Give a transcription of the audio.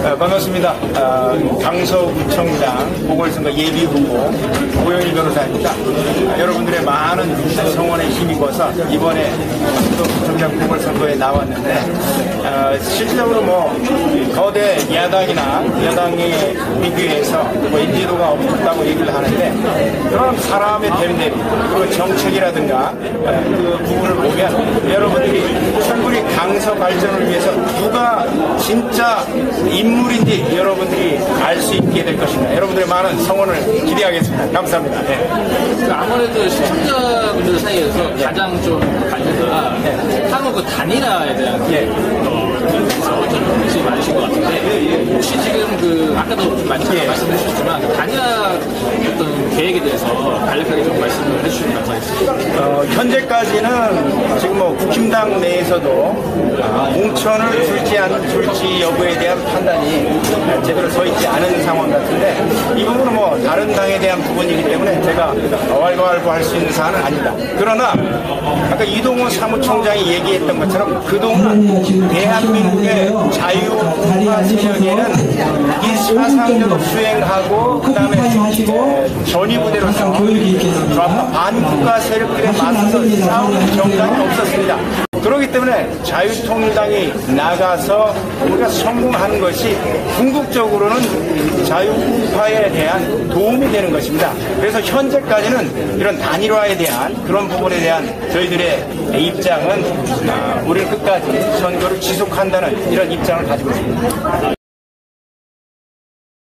반갑습니다. 강서구청장 보궐선거 예비후보 고영일 변호사입니다. 여러분들의 많은 성원에 힘입어서 이번에 강서구청장 보궐선거에 나왔는데 실질적으로 거대 야당이나 여당에 비교해서 인지도가 없다고 얘기를 하는데, 그런 사람의 됨됨이 그리고 정책이라든가 그 부분을 보면 여러분들이 충분히 강서 발전을 위해서 누가 진짜 인물인지 여러분들이 알 수 있게 될 것입니다. 여러분들의 많은 성원을 기대하겠습니다. 감사합니다. 네. 아무래도 시청자분들 사이에서 가장 좀 관심사가 향후 그 단일화에 대한 관심이 많으신 것 같은데, 혹시 지금 아까도 좀 많이 말씀해 주셨지만 단일화 어떤 계획에 대해서 간략하게 좀 말씀을 해주시면 감사하겠습니다. 현재까지는 지금 국힘당 내에서도 공천을 줄지 안 줄지 여부에 대한 판단이 제대로 서 있지 않은 상황 같은데, 이 부분은 다른 당에 대한 부분이기 때문에 제가 왈가왈부할 수 있는 사안은 아닙니다. 그러나 아까 이동호 사무총장이 얘기했던 것처럼 그동안 대한민국의 자유화 세력에는 이 사상적으로 수행하고 그다음에 전위부대로서 반국가 세력들에 맞서 싸우는 정당이 없었습니다. 그렇기 때문에 자유통일당이 나가서 우리가 성공하는 것이 궁극적으로는 자유우파에 대한 도움이 되는 것입니다. 그래서 현재까지는 이런 단일화에 대한 그런 부분에 대한 저희들의 입장은 우리는 끝까지 선거를 지속한다는 이런 입장을 가지고 있습니다.